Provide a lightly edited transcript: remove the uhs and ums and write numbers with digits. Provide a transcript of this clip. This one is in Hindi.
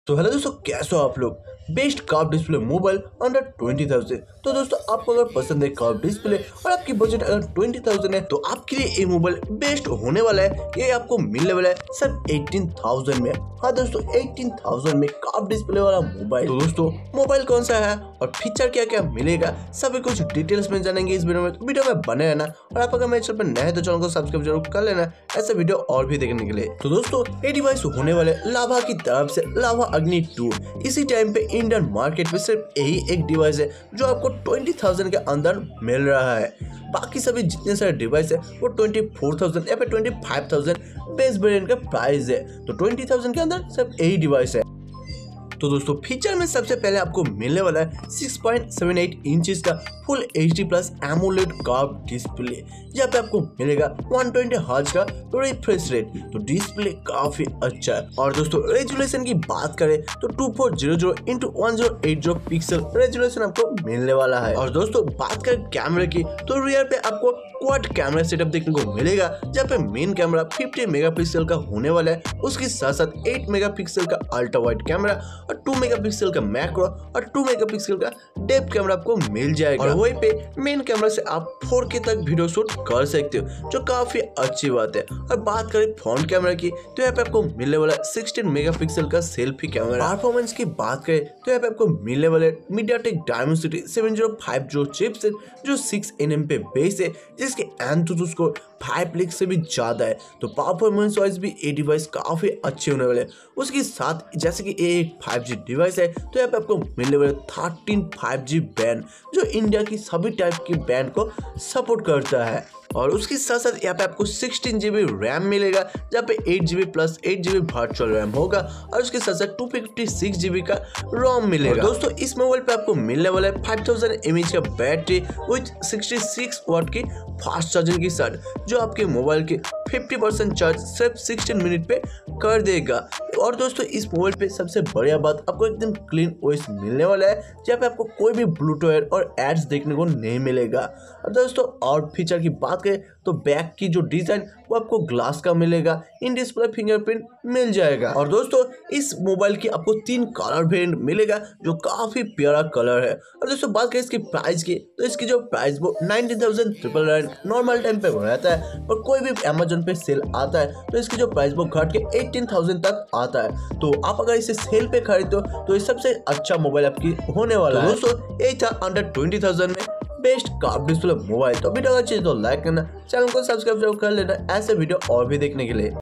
तो हेलो दोस्तों, कैसे हो आप लोग। Best curve display mobile under 20,000। तो दोस्तों, आपको अगर पसंद है कर्व डिस्प्ले और आपकी बजट अगर 20,000 है तो आपके लिए ये मोबाइल बेस्ट होने वाला है। ये आपको मिलने वाला है सिर्फ 18,000 में। हाँ दोस्तों, 18,000 में कर्व डिस्प्ले वाला मोबाइल। तो दोस्तों, मोबाइल कौन सा है और फीचर क्या क्या मिलेगा, सभी कुछ डिटेल्स में जानेंगे इस वीडियो में। तो वीडियो में बने रहना और आप अगर मेरे चैनल पर नए हैं तो चैनल को सब्सक्राइब जरूर कर लेना ऐसे वीडियो और भी देखने के लिए। तो दोस्तों, ये डिवाइस होने वाले लावा की तरफ से लावा अग्नि 2। इसी टाइम पे इंडियन मार्केट में सिर्फ यही एक डिवाइस है जो आपको 20,000 के अंदर मिल रहा है। बाकी सभी जितने सारे डिवाइस है वो 24,000 या फिर 25,000 बेस वेरिएंट का प्राइस है। तो 20,000 के अंदर सिर्फ यही डिवाइस है। तो दोस्तों, फीचर में सबसे पहले आपको मिलने वाला है 6.78 इंचेस का full HD plus AMOLED curve display. यहाँ पे आपको मिलेगा 120 हर्ट्ज का रिफ्रेश रेट। तो डिस्प्ले काफी अच्छा है। और दोस्तों, रेजोल्यूशन की बात करें तो 2400x1080 पिक्सल रेजोल्यूशन आपको मिलने वाला है। और दोस्तों, बात करें कैमरे की तो रियर पे आपको क्वाड कैमरा सेटअप देखने को मिलेगा, जहाँ पे मेन कैमरा 50 मेगापिक्सल का होने वाला है। उसके साथ साथ 8 मेगापिक्सल का अल्ट्रा वाइड कैमरा और 2 मेगापिक्सल का मैक्रो और 2 मेगापिक्सल का डेप्थ कैमरा आपको मिल जाएगा। और वहीं पे मेन कैमरा से आप 4K तक वीडियो शूट कर सकते हो, जो काफी अच्छी बात है। और बात करें फ्रंट कैमरा की तो यहाँ पे आपको मिलने वाला 16 मेगापिक्सल का सेल्फी कैमरा। परफॉर्मेंस की बात करें तो यहाँ पे आपको मिलने वाले MediaTek Dimensity 7050 चिपसेट जो 6nm पे बेस है, जिसके एंथुसियास्ट स्कोर 5 लाख से भी ज्यादा है। तो परफॉर्मेंस वाइज भी ये डिवाइस काफी अच्छे होने वाले हैं। उसके साथ जैसे कि ये एक 5G डिवाइस है तो यहाँ पे आपको मिलने वाले 13 5G बैंड जो इंडिया की सभी टाइप की बैंड को सपोर्ट करता है। और उसके साथ साथ यहाँ पे आपको 16GB रैम मिलेगा, जहाँ पे 8GB plus 8GB virtual RAM होगा। और उसके साथ साथ 256GB का रोम मिलेगा। दोस्तों, इस मोबाइल पे आपको मिलने वाला है 5000 mAh का बैटरी विथ 66 वाट की फास्ट चार्जिंग की साथ, जो आपके मोबाइल के 50% चार्ज सिर्फ 16 मिनट पे कर देगा। और दोस्तों, इस मोबाइल पे सबसे बढ़िया बात आपको एकदम क्लीन ओएस मिलने वाला है, जहाँ पे आपको कोई भी ब्लूटूथ और एड्स देखने को नहीं मिलेगा। और दोस्तों, और फीचर की बात करें तो बैक की जो डिजाइन वो आपको ग्लास का मिलेगा, इन डिस्प्ले फिंगरप्रिंट मिल जाएगा। और दोस्तों, इस मोबाइल की आपको 3 कलर वेरिएंट मिलेगा जो काफी प्यारा कलर है। और दोस्तों, बात करें इसकी प्राइस की तो इसकी जो प्राइस वो 19,999 नॉर्मल टाइम पे रहता है, और कोई भी अमेजोन पे सेल आता है तो इसकी जो प्राइस वो घट के 18,000 तक आता है। तो आप अगर इसे सेल पे खरीदते हो तो ये सबसे अच्छा मोबाइल आपकी होने वाला है। दोस्तों, ये था अंडर 20,000 में बेस्ट कर्व डिस्प्ले मोबाइल। तो वीडियो अच्छी तो लाइक करना, चैनल को सब्सक्राइब जरूर कर लेना ऐसे वीडियो और भी देखने के लिए।